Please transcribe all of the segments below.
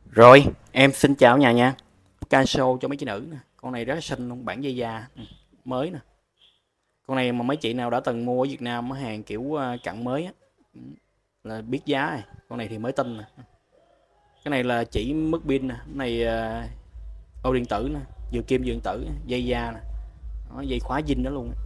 Rồi, em xin chào nhà nha. Caso cho mấy chị nữ nè. Con này rất xinh luôn, bản dây da mới nè. Con này mà mấy chị nào đã từng mua ở Việt Nam hàng kiểu cặn mới á là biết giá rồi. Con này thì mới tinh nè. Cái này là chỉ mất pin nè. Cái này ô điện tử nè, vừa kim vừa điện tử, dây da nè. Đó, dây khóa zin đó luôn.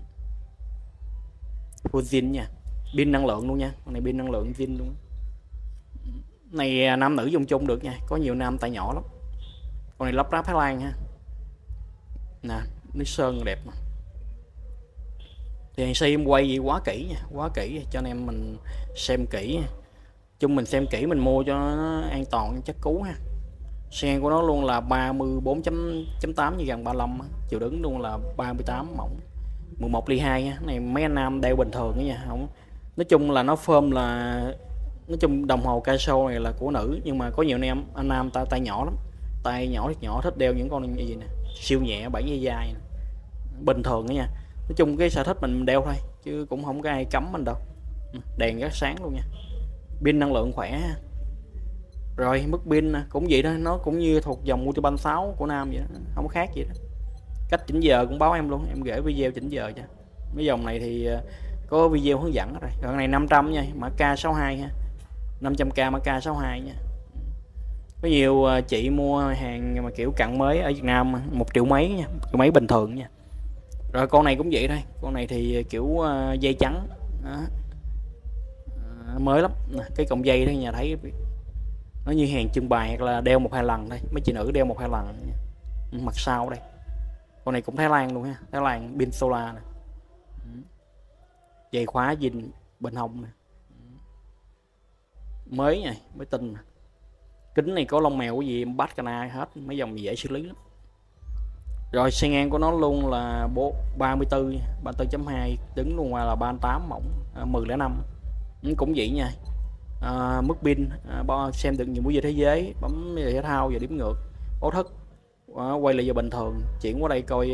Full zin nha. Pin năng lượng luôn nha. Con này pin năng lượng zin luôn. Này nam nữ dùng chung được nha, có nhiều nam tay nhỏ lắm. Con này lắp ráp Thái Lan ha. Nè, nước sơn đẹp mà. Thì hàng si em quay gì quá kỹ nha, quá kỹ cho nên mình xem kỹ. Chung mình xem kỹ mình mua cho nó an toàn chắc cú ha. Xe của nó luôn là 34.8 như gần 35, chiều đứng luôn là 38 mỏng. 11 ly 2 ha. Này mấy anh nam đeo bình thường đó nha, không. Nói chung là nó phơm là nói chung đồng hồ Casio này là của nữ, nhưng mà có nhiều anh nam tay nhỏ lắm, tay nhỏ nhỏ thích đeo những con gì nè siêu nhẹ bản dây dài nè. Bình thường đó nha, nói chung cái sở thích mình đeo thôi chứ cũng không có ai cấm mình đâu. Đèn rất sáng luôn nha, pin năng lượng khỏe. Rồi mức pin cũng vậy đó, nó cũng như thuộc dòng Multibank 6 của Nam vậy đó, không có khác gì đó. Cách chỉnh giờ cũng báo em luôn, em gửi video chỉnh giờ cho. Mấy dòng này thì có video hướng dẫn rồi. Còn này 500 nha, mã K62 ha, 500k mã K62 nha. Có nhiều chị mua hàng mà kiểu cặn mới ở Việt Nam 1 triệu mấy nha, 1 triệu mấy bình thường nha. Rồi con này cũng vậy thôi, con này thì kiểu dây trắng đó. Mới lắm. Cái cọng dây đó nhà thấy nó như hàng trưng bày hoặc là đeo 1-2 lần thôi, mấy chị nữ đeo 1-2 lần. Mặt sau đây, con này cũng Thái Lan luôn ha, Thái Lan pin solar nè. Dây khóa zin bên hông nè, mới nha, mới tinh nè. Kính này có lông mèo cái gì bắt cana hết, mấy dòng dễ xử lý lắm. Rồi xe ngang của nó luôn là 34 34.2, đứng luôn ngoài là 38 mỏng 1005. Cũng vậy nha. Mức pin xem được nhiều buổi giờ thế giới, bấm giờ thể thao, giờ điểm ngược, báo thức, quay lại giờ bình thường, chuyển qua đây coi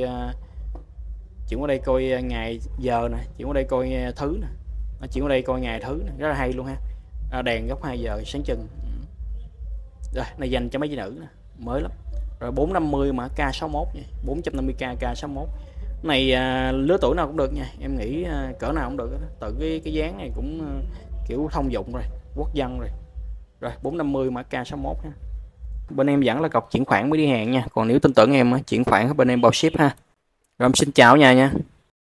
ngày giờ nè, chuyển qua đây coi thứ nè, chuyển qua đây coi ngày thứ nè, rất là hay luôn ha. Đèn góc 2 giờ sáng chừng. Rồi này dành cho mấy chị nữ nè, mới lắm. Rồi 450 mà K61 nha, 450k K61 này lứa tuổi nào cũng được nha, em nghĩ cỡ nào cũng được đó. Từ cái dáng này cũng kiểu thông dụng rồi, quốc dân rồi. Rồi 450 mà K61 ha. Bên em vẫn là cọc chuyển khoản mới đi hàng nha, còn nếu tin tưởng em chuyển khoản bên em bao ship ha. Rồi em xin chào nhà nha.